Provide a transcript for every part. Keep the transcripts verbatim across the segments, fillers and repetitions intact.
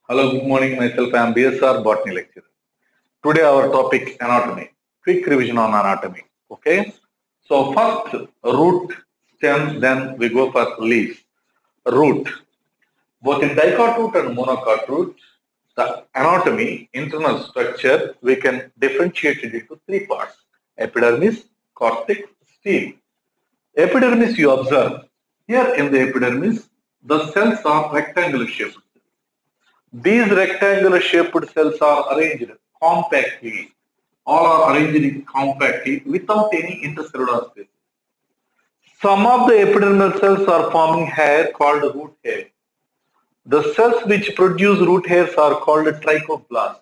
Hello, good morning. Myself, I am B S R Botany lecturer. Today, our topic anatomy. Quick revision on anatomy. Okay. So first root, stem, then we go for leaf. Root. Both in dicot root and monocot root, the anatomy, internal structure, we can differentiate it into three parts: epidermis, cortex, stem. Epidermis, you observe here in the epidermis, the cells are rectangular shaped. These rectangular shaped cells are arranged compactly. All are arranged compactly without any intercellular space. Some of the epidermal cells are forming hair called root hair. The cells which produce root hairs are called trichoblasts.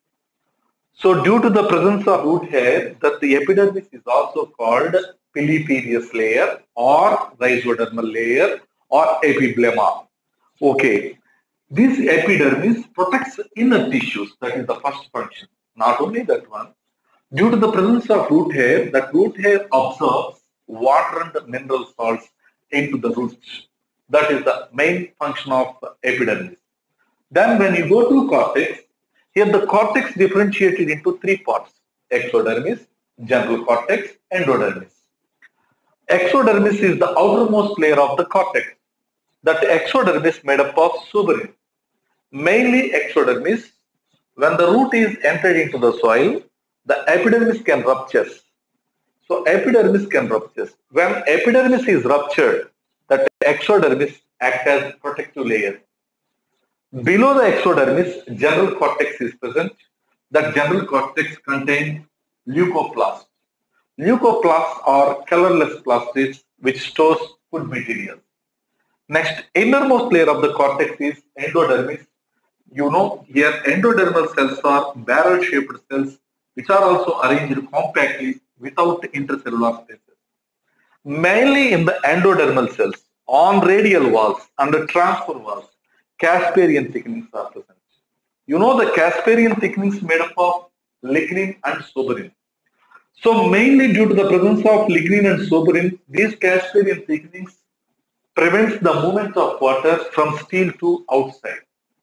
So due to the presence of root hair, that the epidermis is also called pileaceous layer or rhizodermal layer or epiblema. Okay. This epidermis protects inner tissues. That is the first function. Not only that one, due to the presence of root hair, that root hair absorbs water and mineral salts into the roots. That is the main function of epidermis. Then when you go to cortex, here the cortex differentiated into three parts: exodermis, general cortex, endodermis. Exodermis is the outermost layer of the cortex. That exodermis made up of suberin. Mainly exodermis. When the root is entered into the soil, the epidermis can rupture. So epidermis can rupture. When epidermis is ruptured, that exodermis acts as protective layer. Below the exodermis, general cortex is present. That general cortex contains leucoplasts. Leucoplasts are colorless plastids which stores food material. Next, innermost layer of the cortex is endodermis. You know, here endodermal cells are barrel-shaped cells which are also arranged compactly without intercellular spaces. Mainly in the endodermal cells, on radial walls and the transfer walls, Casparian thickenings are present. You know, the Casparian thickenings made up of lignin and suberin. So mainly due to the presence of lignin and suberin, these Casparian thickenings prevents the movement of water from steel to outside.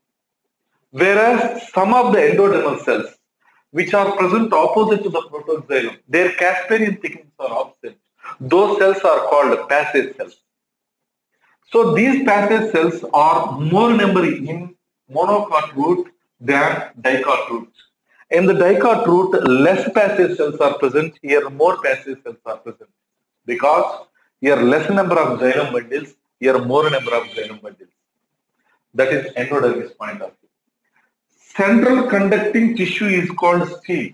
Whereas some of the endodermal cells, which are present opposite to the protoxylem, their Casparian thickenings are absent. Those cells are called passage cells. So these passage cells are more number in monocot root than dicot root. In the dicot root, less passage cells are present. Here, more passage cells are present because here less number of xylem bundles. Here, more number of xylem bundles. That is endodermis point of view. Central conducting tissue is called stele.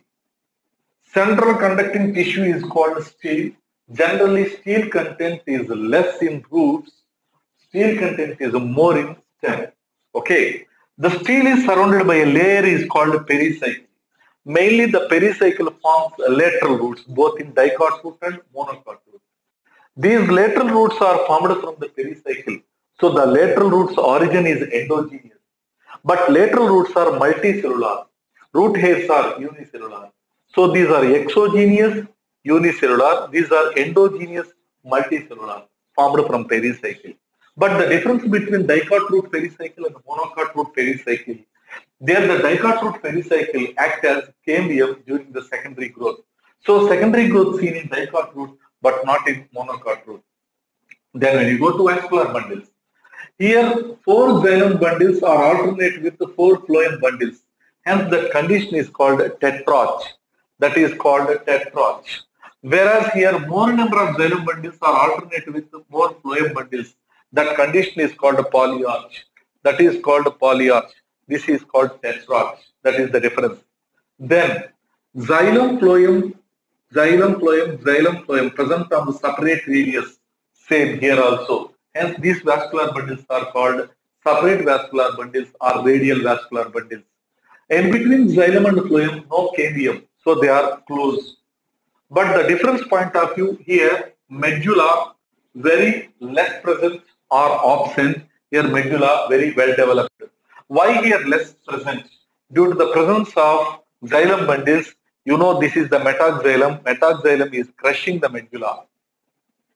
Central conducting tissue is called stele. Generally, stele content is less in roots. Stele content is more in stem. Okay. The stele is surrounded by a layer is called pericycle. Mainly, the pericycle forms lateral roots both in dicot root and monocot root. These lateral roots are formed from the pericycle. So the lateral roots origin is endogenous. But lateral roots are multicellular. Root hairs are unicellular. So these are exogenous, unicellular. These are endogenous, multicellular, formed from pericycle. But the difference between dicot root pericycle and monocot root pericycle, there the dicot root pericycle acts as cambium during the secondary growth. So secondary growth seen in dicot root but not in monocot root. Then when you go to vascular bundles, here four xylem bundles are alternate with the four phloem bundles. Hence the condition is called tetrarch. That is called tetrarch. Whereas here more number of xylem bundles are alternate with the more phloem bundles. That condition is called polyarch. That is called polyarch. This is called tetrarch. That is the difference. Then xylem phloem, xylem phloem, xylem phloem present on the separate radius. Same here also. Hence, these vascular bundles are called separate vascular bundles or radial vascular bundles. In between xylem and phloem, no cambium, so they are close. But the difference point of view here, medulla very less present or absent. Here, medulla very well developed. Why here less present? Due to the presence of xylem bundles, you know this is the metaxylem. Metaxylem is crushing the medulla.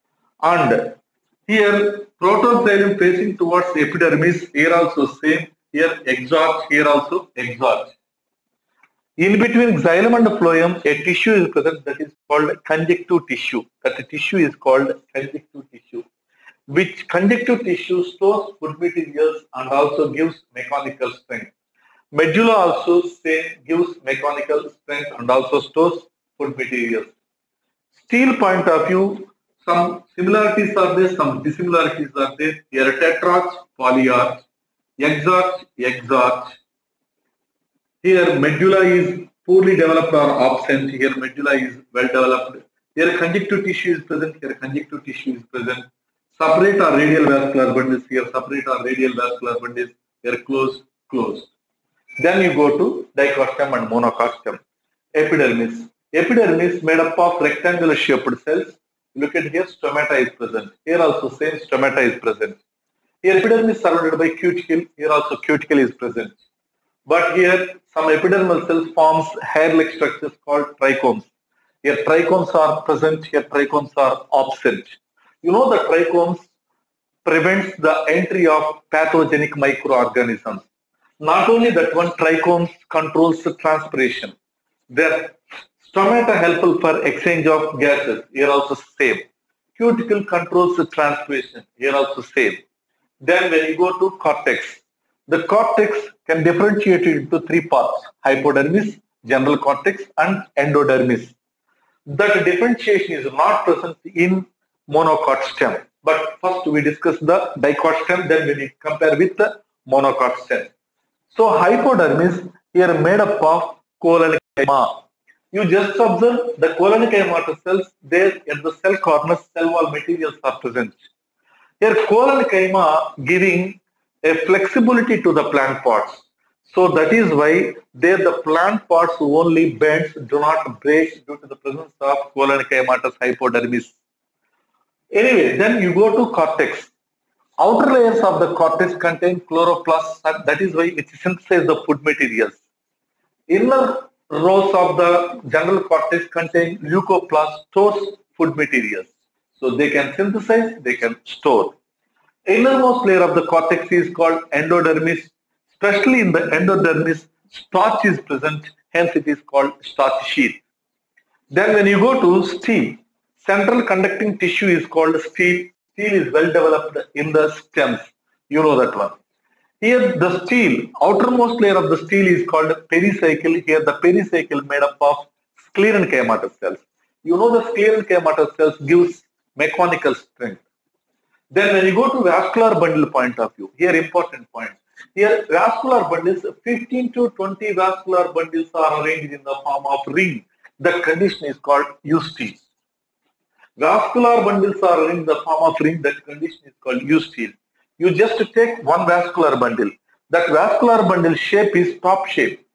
And here protoxylem facing towards epidermis, here also same. here exarch, here also exarch. In between xylem and phloem, a tissue is present that is called conjunctive tissue. That tissue is called conjunctive tissue, which conjunctive tissue stores food materials and also gives mechanical strength. Medulla also same gives mechanical strength and also stores food materials. Steel point of view, some similarities are there, some dissimilarities are there. Here tetrarch, polyarch, exarch, exarch. Here medulla is poorly developed or absent. Here medulla is well developed. Here conjunctive tissue is present. Here conjunctive tissue is present. Separate or radial vascular bundles. Here separate or radial vascular bundles. Here closed, closed. Then you go to dicotyledon and monocotyledon. Epidermis. Epidermis made up of rectangular shaped cells. Look at here, stomata is present. Here also same stomata is present. Here epidermis surrounded by cuticle. Here also cuticle is present. But here some epidermal cells forms hair-like structures called trichomes. Here trichomes are present. Here trichomes are absent. You know the trichomes prevents the entry of pathogenic microorganisms. Not only that one, trichomes controls the transpiration. Their stomata helpful for exchange of gases. Here also same. Cuticle controls the transpiration. Here also same. Then when you go to cortex, the cortex can differentiate into three parts: hypodermis, general cortex, and endodermis. That differentiation is not present in monocot stem. But first we discuss the dicot stem, then we compare with the monocot stem. So hypodermis here made up of colonychima. You just observe the colonychimata cells there at the cell corners, cell wall materials are present. Here colonychima giving a flexibility to the plant parts. So that is why there the plant parts only bends, do not break due to the presence of colonychimatous hypodermis. Anyway, then you go to cortex. Outer layers of the cortex contain chloroplasts, and that is why it synthesizes the food materials. Inner rows of the general cortex contain leucoplasts, stores food materials. So they can synthesize, they can store. Innermost layer of the cortex is called endodermis. Especially in the endodermis, starch is present, hence it is called starch sheath. Then when you go to stele, central conducting tissue is called stele. Stele is well developed in the stems. You know that one. Here the stele, outermost layer of the stele is called pericycle. Here the pericycle made up of sclerenchymatous cells. You know the sclerenchymatous cells gives mechanical strength. Then when you go to vascular bundle point of view, here important point. Here vascular bundles, fifteen to twenty vascular bundles are arranged in the form of ring. The condition is called eustele. Vascular bundles are arranged in the form of ring. That condition is called eustele. You just take one vascular bundle. That vascular bundle shape is top shape.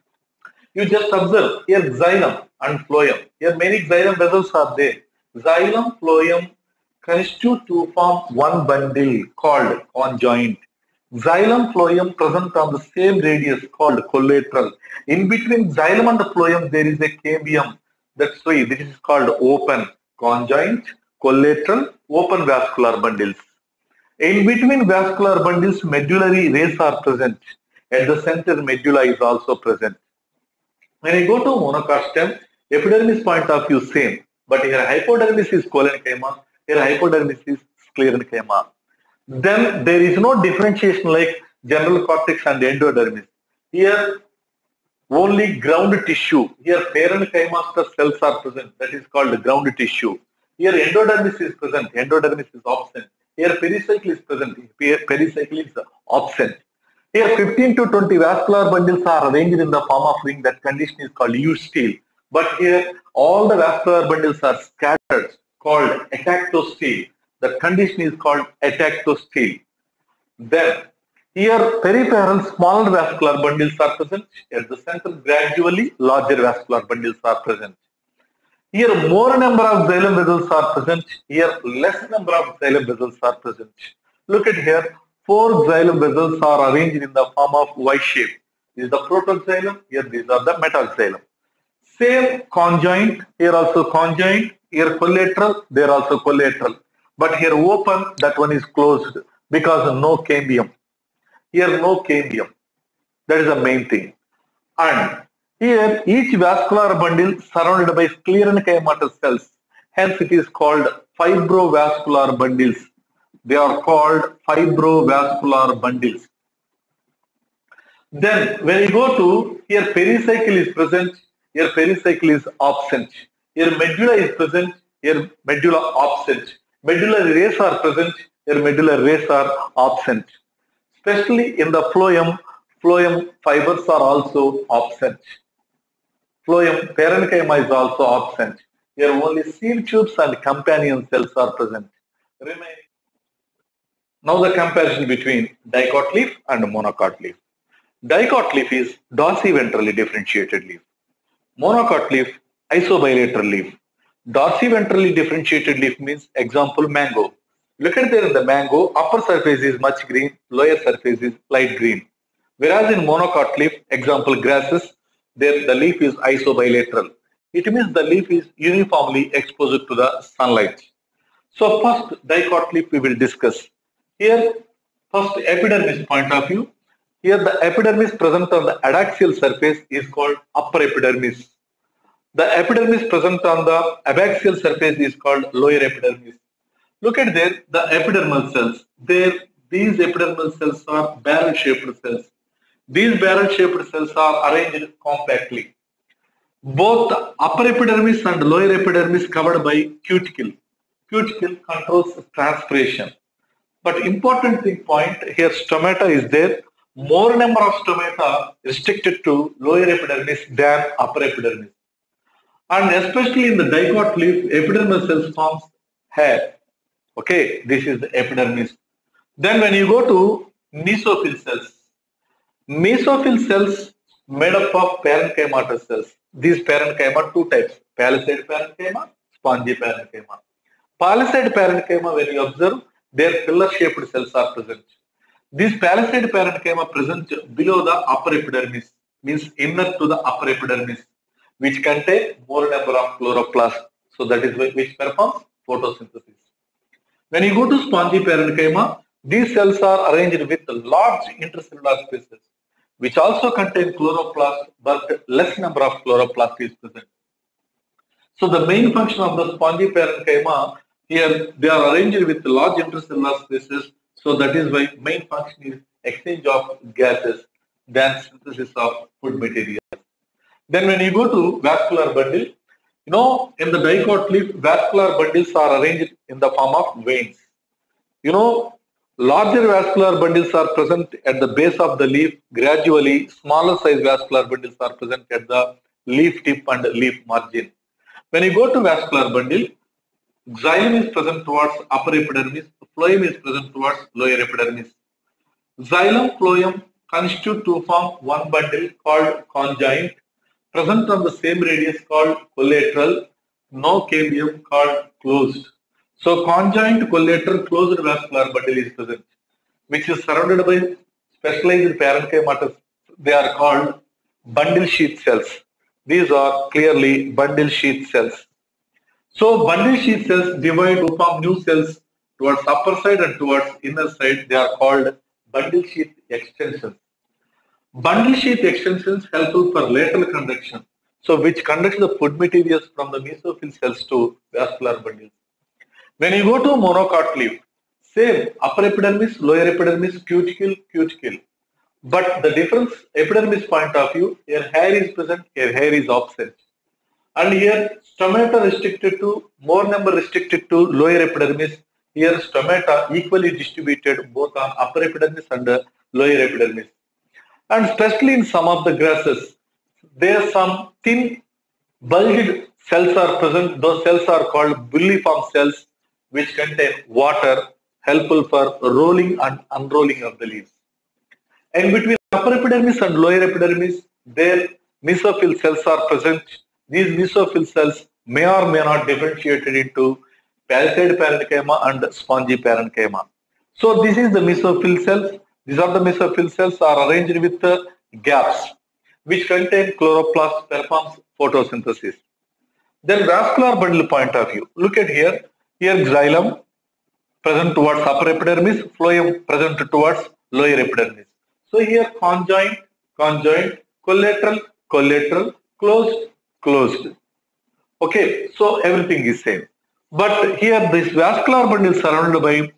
You just observe here xylem and phloem. Here many xylem vessels are there. Xylem, phloem constitute to form one bundle called conjoint. Xylem, phloem present on the same radius called collateral. In between xylem and the phloem there is a cambium. That's why this is called open. Conjoint, collateral, open vascular bundles. In between vascular bundles, medullary rays are present. At the center, medulla is also present. When you go to monocot stem, epidermis point of view same. But here hypodermis is colonychima, here hypodermis is sclerenchyma. Then there is no differentiation like general cortex and endodermis. Here only ground tissue. Here parenchymatous cells are present. That is called ground tissue. Here endodermis is present. Endodermis is absent. Here pericycle is present. Pericycle is absent. Here fifteen to twenty vascular bundles are arranged in the form of ring. That condition is called eustele. But here all the vascular bundles are scattered, called atactostele. The condition is called atactostele. Then here peripheral smaller vascular bundles are present. At the center gradually larger vascular bundles are present. Here more number of xylem vessels are present. Here less number of xylem vessels are present. Look at here. Four xylem vessels are arranged in the form of Y shape. This is the protoxylem. Here these are the metaxylem. Same conjoint. Here also conjoint. Here collateral. There also collateral. But here open. That one is closed because no cambium. Here no cambium. That is the main thing. And here each vascular bundle surrounded by sclerenchymatous cells. Hence it is called fibrovascular bundles. They are called fibrovascular bundles. Then when you go to here, pericycle is present, here pericycle is absent. Here medulla is present, here medulla absent. Medullary rays are present, here medullary rays are absent. Especially in the phloem, phloem fibers are also absent. Phloem parenchyma is also absent. Here only seed tubes and companion cells are present. Remaining. Now the comparison between dicot leaf and monocot leaf. Dicot leaf is dorsiventrally differentiated leaf. Monocot leaf, isobilateral leaf. Dorsiventrally differentiated leaf means, example, mango. Look at there in the mango, upper surface is much green, lower surface is light green. Whereas in monocot leaf, example, grasses, there the leaf is isobilateral. It means the leaf is uniformly exposed to the sunlight. So first dicot leaf we will discuss. Here, first epidermis point of view. Here the epidermis present on the adaxial surface is called upper epidermis. The epidermis present on the abaxial surface is called lower epidermis. Look at there, the epidermal cells. There, these epidermal cells are barrel-shaped cells. These barrel-shaped cells are arranged compactly. Both upper epidermis and lower epidermis covered by cuticle. Cuticle controls transpiration. But important thing point here, stomata is there. More number of stomata restricted to lower epidermis than upper epidermis. And especially in the dicot leaf, epidermal cells forms hair. Okay, this is the epidermis. Then when you go to mesophyll cells, mesophyll cells made up of parenchymatous cells. These parenchyma two types, palisade parenchyma, spongy parenchyma. Palisade parenchyma, when you observe, their pillar-shaped cells are present. These palisade parenchyma present below the upper epidermis, means inner to the upper epidermis, which contain more number of chloroplasts. So that is which performs photosynthesis. When you go to spongy parenchyma, these cells are arranged with large intercellular spaces, which also contain chloroplast, but less number of chloroplast is present. So the main function of the spongy parenchyma, here they are arranged with large intercellular spaces. So that is why main function is exchange of gases than synthesis of food material. Then when you go to vascular bundle, you know, in the dicot leaf, vascular bundles are arranged in the form of veins. You know, larger vascular bundles are present at the base of the leaf. Gradually, smaller size vascular bundles are present at the leaf tip and leaf margin. When you go to vascular bundle, xylem is present towards upper epidermis, phloem is present towards lower epidermis. Xylem, phloem constitute to form one bundle called conjoint, present on the same radius called collateral, no cambium called closed. So conjoint collateral closed vascular bundle is present, which is surrounded by specialized parenchymatous. They are called bundle sheath cells. These are clearly bundle sheath cells. So bundle sheath cells divide to form new cells towards upper side and towards inner side. They are called bundle sheath extensions. Bundle sheath extensions helpful for lateral conduction, so which conducts the food materials from the mesophyll cells to vascular bundles. When you go to monocot leaf, same upper epidermis, lower epidermis, cuticle, cuticle. But the difference epidermis point of view, here hair is present, here hair is absent. And here stomata restricted to, more number restricted to lower epidermis. Here stomata equally distributed both on upper epidermis and lower epidermis. And especially in some of the grasses, there are some thin bulged cells are present. Those cells are called bulliform cells, which contain water, helpful for rolling and unrolling of the leaves. And between upper epidermis and lower epidermis, their mesophyll cells are present. These mesophyll cells may or may not differentiated into palisade parenchyma and spongy parenchyma. So this is the mesophyll cells. These are the mesophyll cells are arranged with the gaps, which contain chloroplast, performs photosynthesis. Then vascular bundle point of view. Look at here. Here xylem present towards upper epidermis, phloem present towards lower epidermis. So here conjoint, conjoint, collateral, collateral, closed, closed. Okay, so everything is same. But here this vascular bundle is surrounded by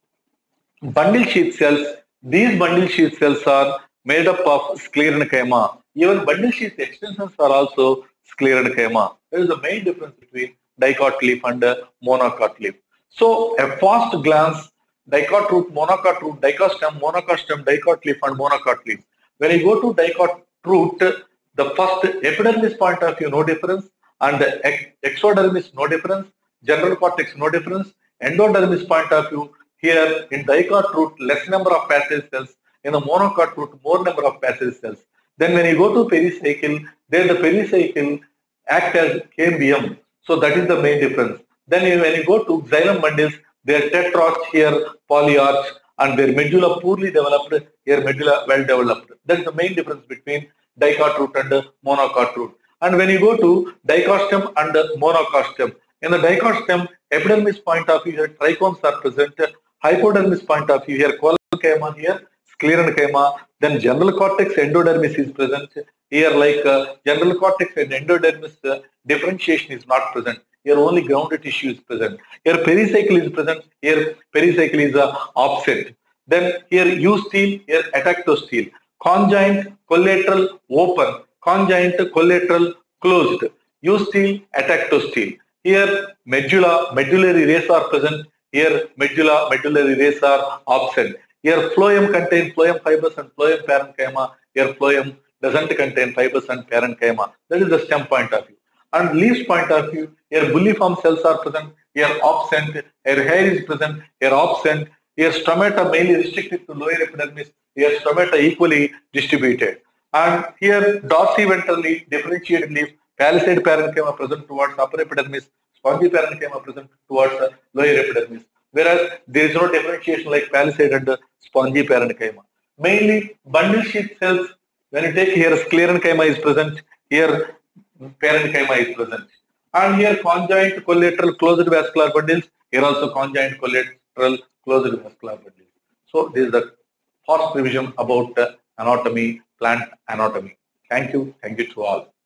bundle sheath cells. These bundle sheath cells are made up of sclerenchyma. Even bundle sheath extensions are also sclerenchyma. There is a main difference between dicot leaf and monocot leaf. So a fast glance, dicot root, monocot root, dicot stem, monocot stem, dicot leaf and monocot leaf. When you go to dicot root, the first epidermis point of view no difference, and the exodermis no difference, general cortex no difference, endodermis point of view here in dicot root less number of passage cells, in the monocot root more number of passage cells. Then when you go to pericycle, then the pericycle act as cambium. So that is the main difference. Then you, when you go to xylem bundles, their tetrarch here polyarch and their medulla poorly developed, here medulla well developed. That is the main difference between dicot root and monocot root. And when you go to dicot stem and monocot stem, in the dicot stem, epidermis point of view, here trichomes are present, hypodermis point of view, here collocaema, here sclerenchyma, then general cortex, endodermis is present. Here like uh, general cortex and endodermis uh, differentiation is not present. Here only grounded tissue is present. Here pericycle is present. Here pericycle is uh, absent. Then here eustele, here atactostele. Conjoint, collateral, open. Conjoint, collateral, closed. Eustele, atactostele. Here medulla, medullary rays are present. Here medulla, medullary rays are absent. Here phloem contains phloem fibers and phloem parenchyma. Here phloem doesn't contain fibers and parenchyma. That is the stem point of view. And leaves point of view, here bulliform cells are present. Here absent. Here hair is present. Here absent. Here stomata mainly restricted to lower epidermis. Here stomata equally distributed. And here dorsiventrally differentiated leaf, palisade parenchyma present towards upper epidermis, spongy parenchyma present towards uh, lower epidermis. Whereas there is no differentiation like palisade and uh, spongy parenchyma. Mainly bundle sheath cells, when you take here sclerenchyma is present, here parenchyma is present. And here conjoint, collateral, closed vascular bundles, here also conjoint, collateral, closed vascular bundles. So this is the first revision about uh, anatomy, plant anatomy. Thank you. Thank you to all.